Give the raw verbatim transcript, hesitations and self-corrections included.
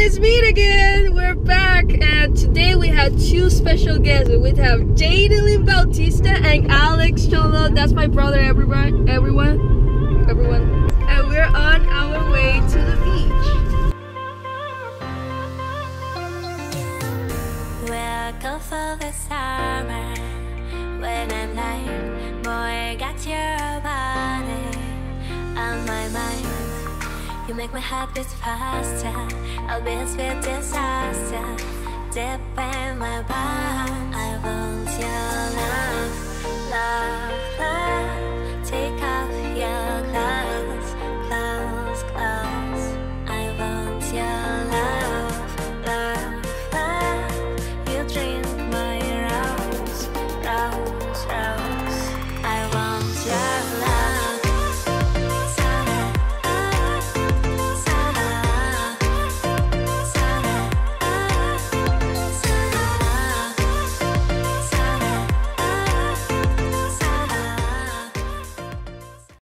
it's me again. We're back, and today we have two special guests. We have Jadelyn Bautista and Alex Cholo. That's my brother. Everyone, everyone, everyone. And we're on our way to the beach. Welcome for the summer. When I'm like, boy, got your body on my mind. You make my heart beat faster. I'll be a sweet disaster. Deep in my body, I want your love, love, love.